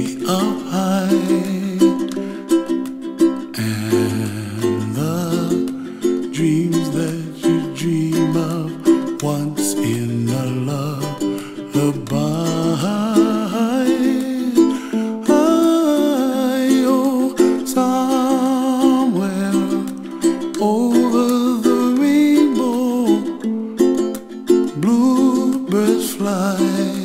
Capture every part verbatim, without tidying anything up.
up high, and the dreams that you dream of once in a lullaby. Oh, somewhere over the rainbow, bluebirds fly.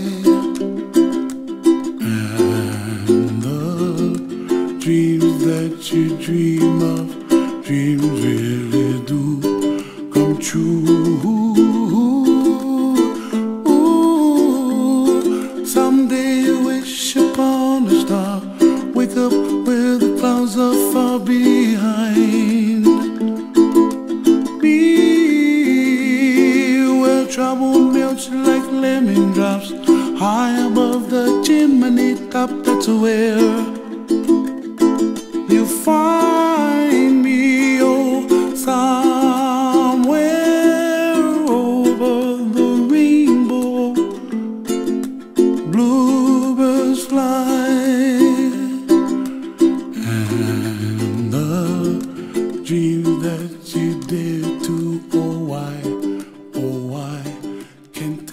Dreams that you dream of, dreams really do come true. Ooh, someday you wish upon a star, wake up where the clouds are far behind me, where trouble melts like lemon drops high above the chimney top. That's where you find me, oh, somewhere over the rainbow, bluebirds fly, and the dreams that you dare to, oh why, oh why can't I?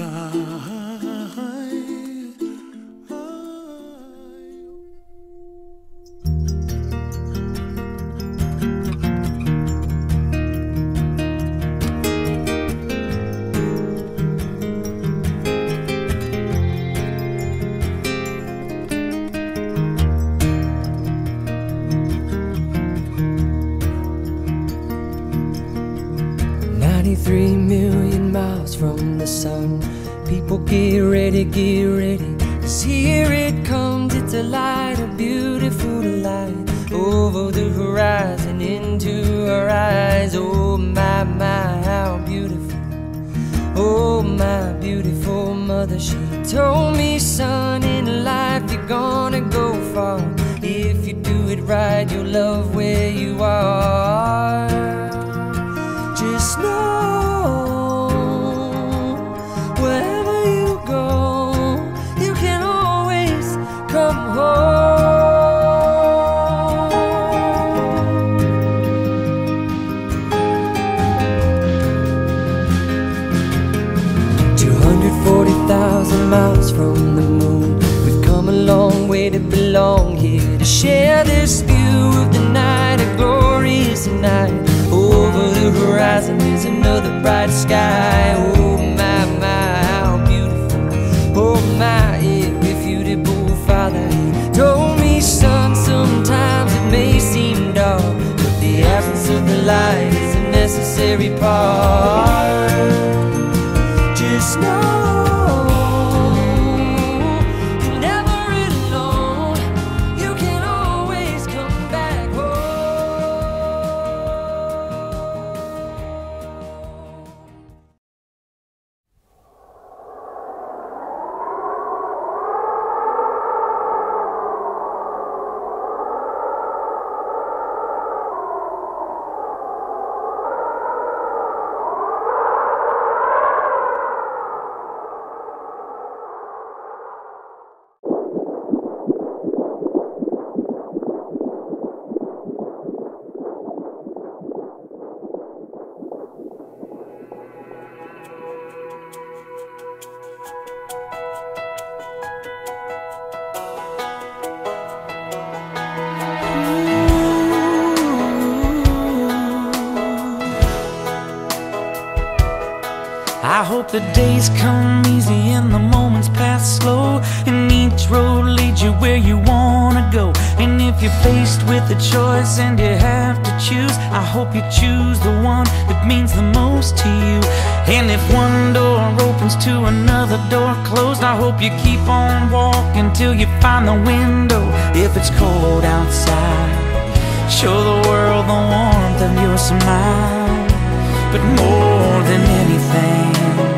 ninety-three million miles from the sun. People get ready, get ready, 'cause here it comes. It's a light, a beautiful light, over the horizon, into our eyes. Oh my, my, how beautiful. Oh my beautiful mother, she told me, son, in life you're gonna go far. If you do it right, you'll love where you are. Just know, wherever you go, you can always come home. two hundred forty thousand miles from the moon, we've come a long way to belong here, to share this view of the night, a glorious night. Over the horizon is another bright sky. Oh my, my, how beautiful. Oh my, irrefutable Father, he told me, son, sometimes it may seem dark, but the absence of the light is a necessary part. Just know I hope the days come easy and the moments pass slow, and each road leads you where you wanna go. And if you're faced with a choice and you have to choose, I hope you choose the one that means the most to you. And if one door opens to another door closed, I hope you keep on walking till you find the window. If it's cold outside, show the world the warmth of your smile. But more than anything,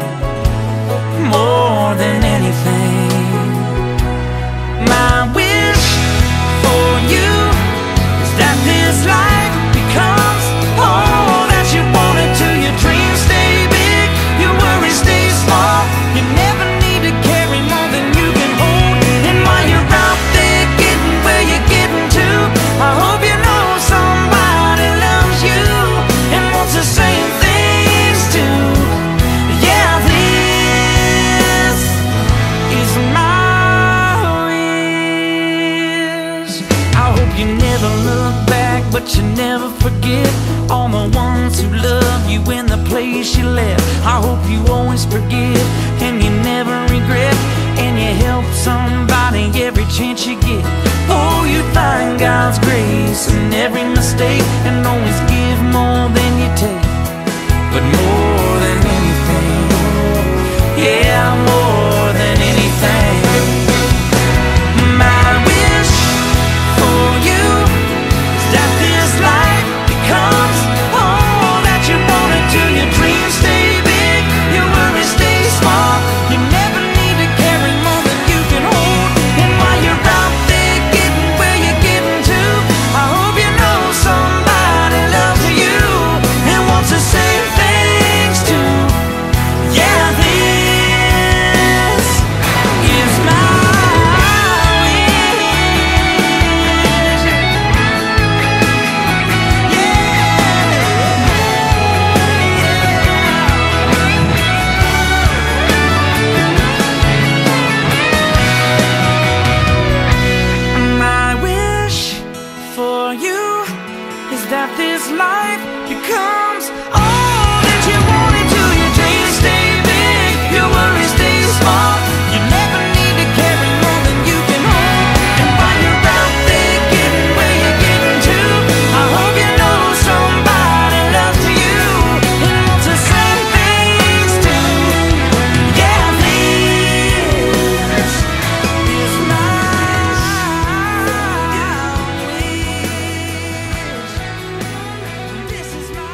more than anything, my wish for you is that this life becomes all that you wanted to. Your dreams stay big, your worries stay small. You never need to carry more than you can hold. And while you're out there You never look back, but you never forget all the ones who love you in the place you left. I hope you always forgive and you never regret, and you help somebody every chance you get. Oh, you find God's grace in every mistake, and always give more than you take. But more than anything, yeah, more than anything, my wish for you is that this life becomes all that you wanted to. Your dreams stay big, your worries stay small. You never need to carry more than you can hold. And while you're out there getting where you're getting to, I hope you know somebody loves you and wants the same things too. Yeah, this is my that this life becomes all that you wanted to. Your dreams stay big, your worries stay small. You never need to carry more than you can hold. And while you're out there getting where you're getting to, I hope you know somebody loves you and wants the same things too. Yeah, this is my This is my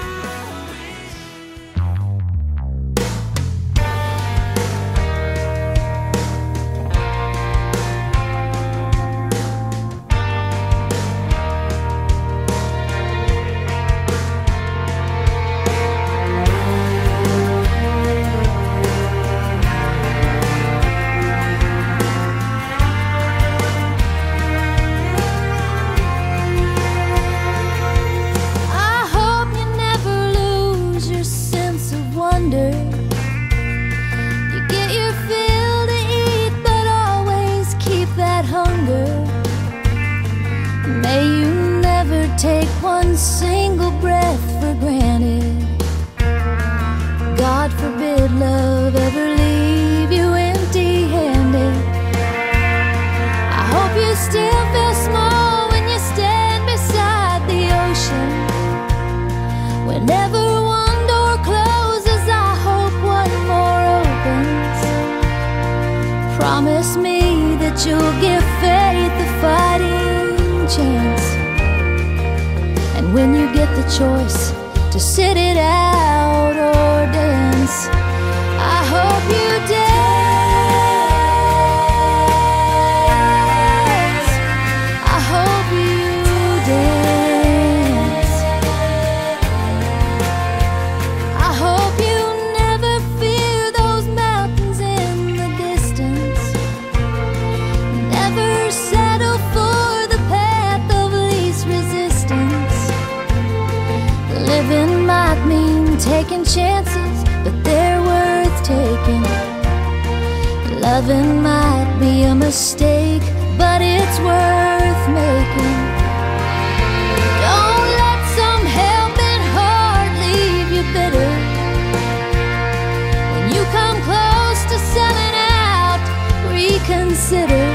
I hope you never lose your sense of wonder. You get your fill to eat, but always keep that hunger. May you never take one single breath for granted. God forbid love ever leave you empty-handed. I hope you still feel small when you stand beside the ocean. Whenever one door closes, I hope one more opens. Promise me that you'll give faith a fighting chance. And when you get the choice to sit it out or dance, I hope you dance. I hope you dance. I hope you never fear those mountains in the distance. Never settle for the path of least resistance. Living might mean taking chances, but they're worth taking. Loving might be a mistake, but it's worth making. Don't let some helping heart leave you bitter. When you come close to selling out, reconsider.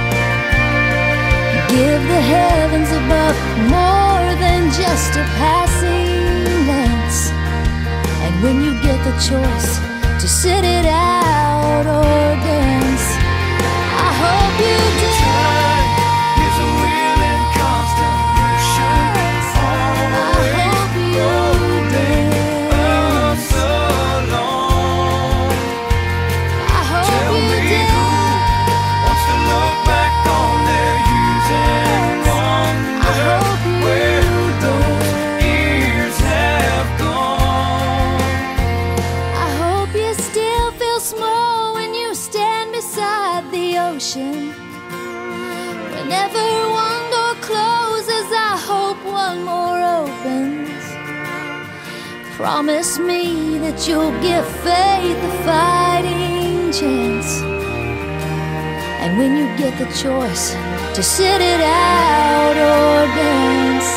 Give the heavens above more than just a passing glance. And when you get the choice to sit it out or dance, I hope you dance. is a willing constitution. I hope you dance. Alone. I hope Tell you me who dance. wants to look back on their youth and I wonder hope you where those dance. years have gone. I hope you still feel small when you stand beside the ocean. Whenever one door closes, I hope one more opens. Promise me that you'll give faith a fighting chance. And when you get the choice to to sit it out or dance.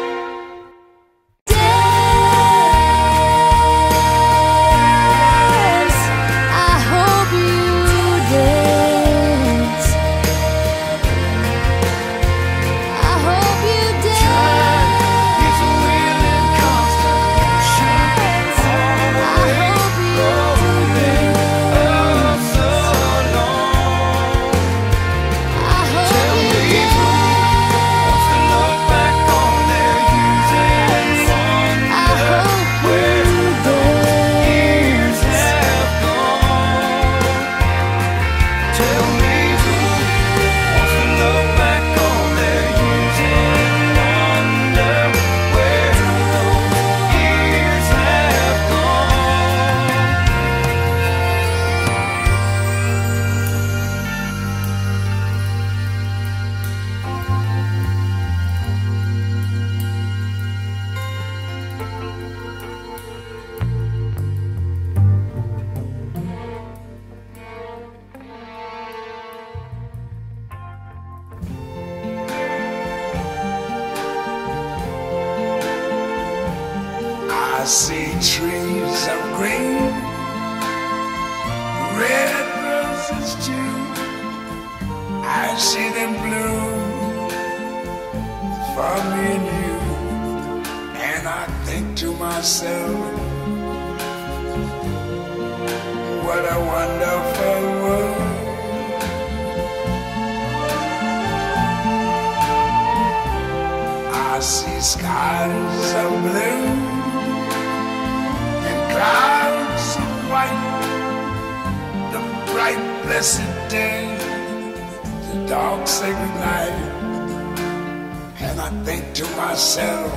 Dance, I hope you dance. I hope you dance. It's a willing constitution. I hope you dance. So long. I hope Tell you me dance. who wants to look back on their youth and I wonder hope where you years dance. have gone. Tell me who wants to look back on their youth and wonder where those years have gone. I see trees of green, red roses too. I see them bloom for me and you. And I think to myself, what a wonderful world. I see skies of blue and clouds of white, the bright blessed day, the dark sacred night. And I think to myself,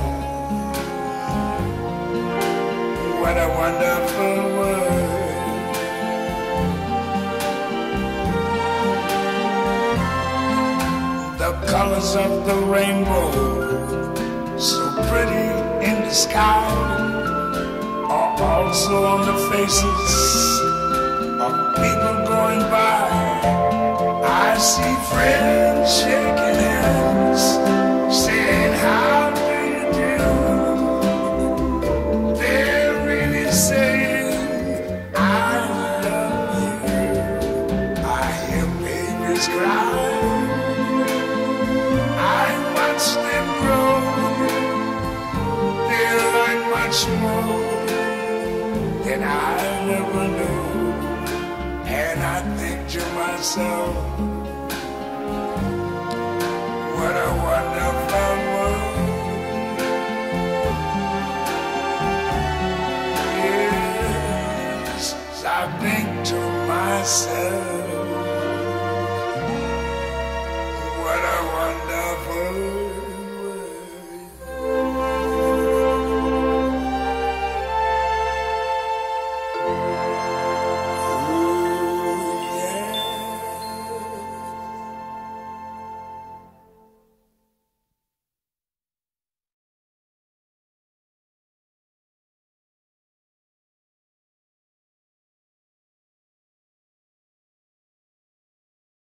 what a wonderful world. The colors of the rainbow, so pretty in the sky, are also on the faces of people going by. I see friends shaking hands, saying, how do you do? They're really saying, I love you. I hear babies cry, I watch them grow. They learn much more than I never knew. And I think to myself, what a wonderful world. Yes, I think to myself,